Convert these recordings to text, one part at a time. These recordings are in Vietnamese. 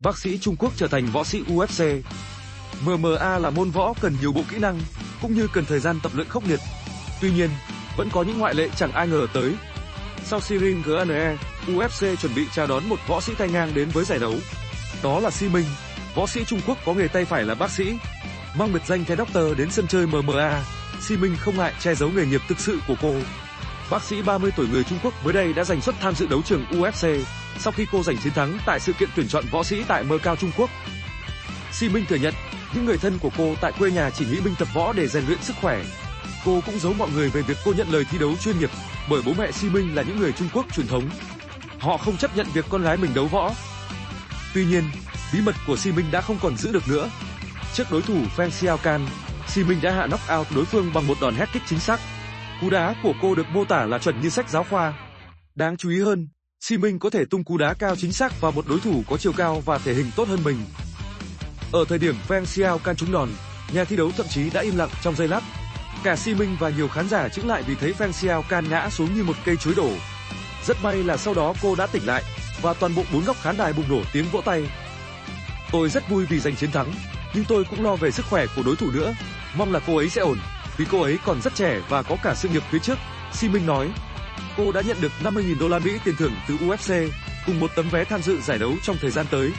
Bác sĩ Trung Quốc trở thành võ sĩ UFC. MMA là môn võ cần nhiều bộ kỹ năng, cũng như cần thời gian tập luyện khốc liệt. Tuy nhiên, vẫn có những ngoại lệ chẳng ai ngờ tới. Sau Cyril Gane, UFC chuẩn bị chào đón một võ sĩ tay ngang đến với giải đấu. Đó là Si Minh, võ sĩ Trung Quốc có nghề tay phải là bác sĩ. Mang biệt danh The Doctor đến sân chơi MMA, Si Minh không ngại che giấu nghề nghiệp thực sự của cô. Bác sĩ 30 tuổi người Trung Quốc mới đây đã giành suất tham dự đấu trường UFC sau khi cô giành chiến thắng tại sự kiện tuyển chọn võ sĩ tại Macau, Trung Quốc. Si Minh thừa nhận, những người thân của cô tại quê nhà chỉ nghĩ Minh tập võ để rèn luyện sức khỏe. Cô cũng giấu mọi người về việc cô nhận lời thi đấu chuyên nghiệp, bởi bố mẹ Si Minh là những người Trung Quốc truyền thống. Họ không chấp nhận việc con gái mình đấu võ. Tuy nhiên, bí mật của Si Minh đã không còn giữ được nữa. Trước đối thủ Feng Xiaocan, Si Minh đã hạ knock out đối phương bằng một đòn head kick chính xác. Cú đá của cô được mô tả là chuẩn như sách giáo khoa. Đáng chú ý hơn, Si Minh có thể tung cú đá cao chính xác vào một đối thủ có chiều cao và thể hình tốt hơn mình. Ở thời điểm Feng Xiaocan trúng đòn, nhà thi đấu thậm chí đã im lặng trong giây lát. Cả Si Minh và nhiều khán giả chững lại vì thấy Feng Xiaocan ngã xuống như một cây chuối đổ. Rất may là sau đó cô đã tỉnh lại và toàn bộ 4 góc khán đài bùng nổ tiếng vỗ tay. Tôi rất vui vì giành chiến thắng, nhưng tôi cũng lo về sức khỏe của đối thủ nữa. Mong là cô ấy sẽ ổn, vì cô ấy còn rất trẻ và có cả sự nghiệp phía trước, Si Minh nói. Cô đã nhận được 50.000 đô la Mỹ tiền thưởng từ UFC cùng một tấm vé tham dự giải đấu trong thời gian tới.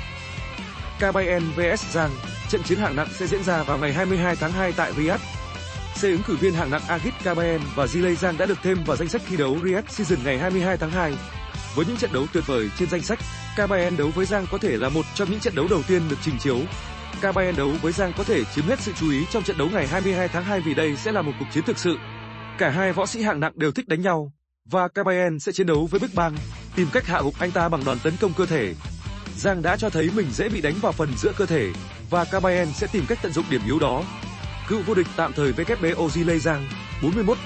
Kabayan vs Giang, trận chiến hạng nặng sẽ diễn ra vào ngày 22 tháng 2 tại Riyadh. C ứng cử viên hạng nặng Agit Kabayan và Zilay Giang đã được thêm vào danh sách thi đấu Riyadh Season ngày 22 tháng 2. Với những trận đấu tuyệt vời trên danh sách, Kabayan đấu với Giang có thể là một trong những trận đấu đầu tiên được trình chiếu. Kabayan đấu với Giang có thể chiếm hết sự chú ý trong trận đấu ngày 22 tháng 2 vì đây sẽ là một cuộc chiến thực sự. Cả hai võ sĩ hạng nặng đều thích đánh nhau, và Kabayan sẽ chiến đấu với Big Bang, tìm cách hạ gục anh ta bằng đòn tấn công cơ thể. Giang đã cho thấy mình dễ bị đánh vào phần giữa cơ thể, và Kabayan sẽ tìm cách tận dụng điểm yếu đó. Cựu vô địch tạm thời WBO Zilay Giang, 41,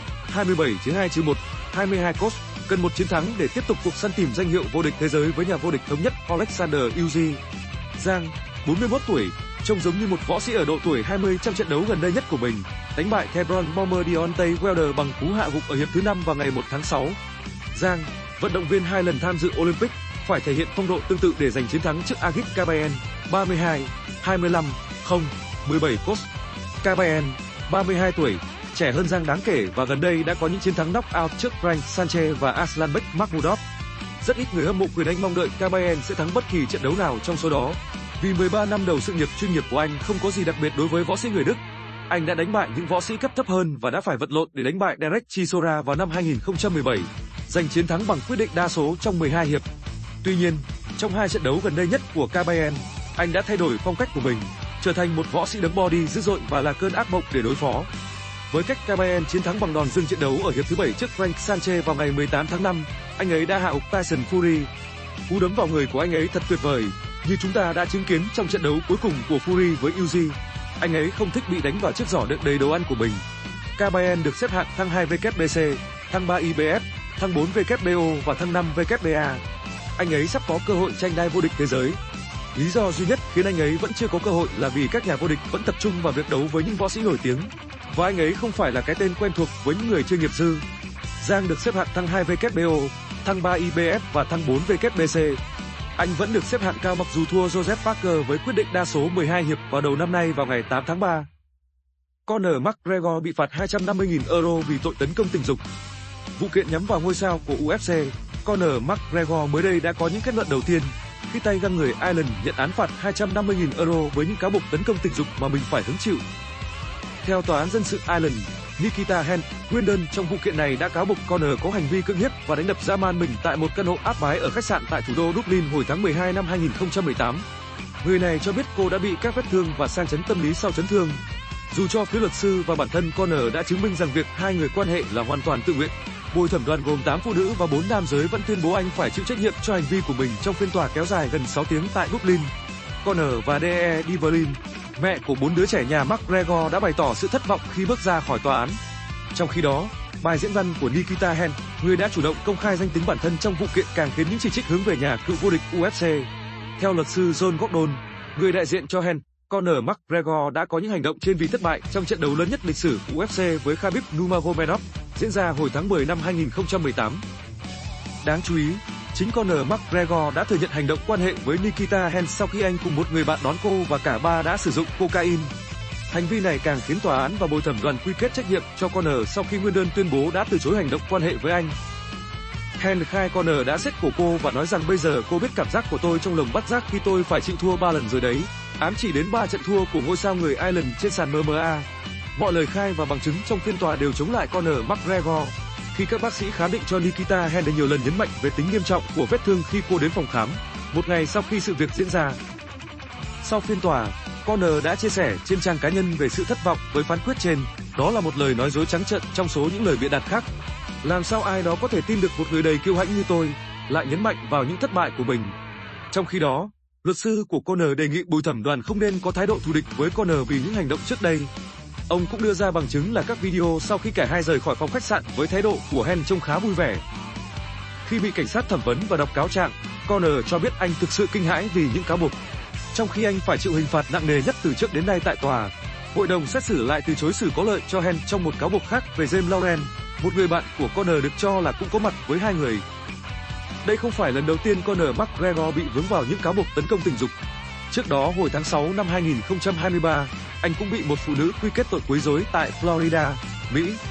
27-2-1, 22 cost, cần một chiến thắng để tiếp tục cuộc săn tìm danh hiệu vô địch thế giới với nhà vô địch thống nhất Alexander Usyk. Giang, 41 tuổi, trông giống như một võ sĩ ở độ tuổi 20 trong trận đấu gần đây nhất của mình, đánh bại Thebron Bomber Deontay Wilder bằng cú hạ gục ở hiệp thứ 5 vào ngày 1 tháng 6. Giang, vận động viên 2 lần tham dự Olympic, phải thể hiện phong độ tương tự để giành chiến thắng trước Agit Kabayan, 32, 25, 0, 17 cost. Kabayan, 32 tuổi, trẻ hơn Giang đáng kể và gần đây đã có những chiến thắng knock-out trước Frank Sanchez và Aslanbek Makhmudov. Rất ít người hâm mộ quyền Anh mong đợi Kabayan sẽ thắng bất kỳ trận đấu nào trong số đó. Vì 13 năm đầu sự nghiệp chuyên nghiệp của anh không có gì đặc biệt đối với võ sĩ người Đức. Anh đã đánh bại những võ sĩ cấp thấp hơn và đã phải vật lộn để đánh bại Derek Chisora vào năm 2017, giành chiến thắng bằng quyết định đa số trong 12 hiệp. Tuy nhiên, trong 2 trận đấu gần đây nhất của Kabayan, anh đã thay đổi phong cách của mình, trở thành một võ sĩ đấm body dữ dội và là cơn ác mộng để đối phó. Với cách Kabayan chiến thắng bằng đòn dừng trận đấu ở hiệp thứ 7 trước Frank Sanchez vào ngày 18 tháng 5, anh ấy đã hạ gục Tyson Fury. Cú đấm vào người của anh ấy thật tuyệt vời, như chúng ta đã chứng kiến trong trận đấu cuối cùng của Fury với Usyk. Anh ấy không thích bị đánh vào chiếc giỏ đựng đầy đồ ăn của mình. Kabayan được xếp hạng thăng 2 WBC, thăng 3 IBF, thăng 4 WBO và thăng 5 WBA. Anh ấy sắp có cơ hội tranh đai vô địch thế giới. Lý do duy nhất khiến anh ấy vẫn chưa có cơ hội là vì các nhà vô địch vẫn tập trung vào việc đấu với những võ sĩ nổi tiếng, và anh ấy không phải là cái tên quen thuộc với những người chuyên nghiệp dư. Giang được xếp hạng thăng 2 WBO, thăng 3 IBF và thăng 4 WBC. Anh vẫn được xếp hạng cao mặc dù thua Joseph Parker với quyết định đa số 12 hiệp vào đầu năm nay vào ngày 8 tháng 3. Conor McGregor bị phạt 250.000 euro vì tội tấn công tình dục. Vụ kiện nhắm vào ngôi sao của UFC, Conor McGregor mới đây đã có những kết luận đầu tiên khi tay găng người Ireland nhận án phạt 250.000 euro với những cáo buộc tấn công tình dục mà mình phải hứng chịu. Theo tòa án dân sự Ireland, Nikita Hen, nguyên đơn trong vụ kiện này đã cáo buộc Conor có hành vi cưỡng hiếp và đánh đập dã man mình tại một căn hộ áp bái ở khách sạn tại thủ đô Dublin hồi tháng 12 năm 2018. Người này cho biết cô đã bị các vết thương và sang chấn tâm lý sau chấn thương. Dù cho phía luật sư và bản thân Conor đã chứng minh rằng việc hai người quan hệ là hoàn toàn tự nguyện, bồi thẩm đoàn gồm 8 phụ nữ và 4 nam giới vẫn tuyên bố anh phải chịu trách nhiệm cho hành vi của mình trong phiên tòa kéo dài gần 6 tiếng tại Dublin. Conor và DE Devlin, mẹ của 4 đứa trẻ nhà McGregor đã bày tỏ sự thất vọng khi bước ra khỏi tòa án. Trong khi đó, bài diễn văn của Nikita Hen, người đã chủ động công khai danh tính bản thân trong vụ kiện càng khiến những chỉ trích hướng về nhà cựu vô địch UFC. Theo luật sư John Gordon, người đại diện cho Hen, Conor McGregor đã có những hành động trên vì thất bại trong trận đấu lớn nhất lịch sử của UFC với Khabib Nurmagomedov diễn ra hồi tháng 10 năm 2018. Đáng chú ý, Chính Conor McGregor đã thừa nhận hành động quan hệ với Nikita Hens sau khi anh cùng một người bạn đón cô và cả ba đã sử dụng cocaine. Hành vi này càng khiến tòa án và bồi thẩm đoàn quy kết trách nhiệm cho Conor sau khi nguyên đơn tuyên bố đã từ chối hành động quan hệ với anh. Hens khai Conor đã xết cổ cô và nói rằng bây giờ cô biết cảm giác của tôi trong lồng bắt giác khi tôi phải chịu thua 3 lần rồi đấy, ám chỉ đến 3 trận thua của ngôi sao người Ireland trên sàn MMA. Mọi lời khai và bằng chứng trong phiên tòa đều chống lại Conor McGregor. Khi các bác sĩ khám định cho Nikita Hens nhiều lần nhấn mạnh về tính nghiêm trọng của vết thương khi cô đến phòng khám, một ngày sau khi sự việc diễn ra. Sau phiên tòa, Conor đã chia sẻ trên trang cá nhân về sự thất vọng với phán quyết trên, đó là một lời nói dối trắng trợn trong số những lời bịa đặt khác. Làm sao ai đó có thể tin được một người đầy kiêu hãnh như tôi, lại nhấn mạnh vào những thất bại của mình. Trong khi đó, luật sư của Conor đề nghị bồi thẩm đoàn không nên có thái độ thù địch với Conor vì những hành động trước đây. Ông cũng đưa ra bằng chứng là các video sau khi cả hai rời khỏi phòng khách sạn với thái độ của Hens trông khá vui vẻ. Khi bị cảnh sát thẩm vấn và đọc cáo trạng, Conor cho biết anh thực sự kinh hãi vì những cáo buộc. Trong khi anh phải chịu hình phạt nặng nề nhất từ trước đến nay tại tòa, hội đồng xét xử lại từ chối xử có lợi cho Hens trong một cáo buộc khác về James Lauren, một người bạn của Conor được cho là cũng có mặt với hai người. Đây không phải lần đầu tiên Conor McGregor bị vướng vào những cáo buộc tấn công tình dục. Trước đó hồi tháng 6 năm 2023, anh cũng bị một phụ nữ quy kết tội quấy rối tại Florida, Mỹ.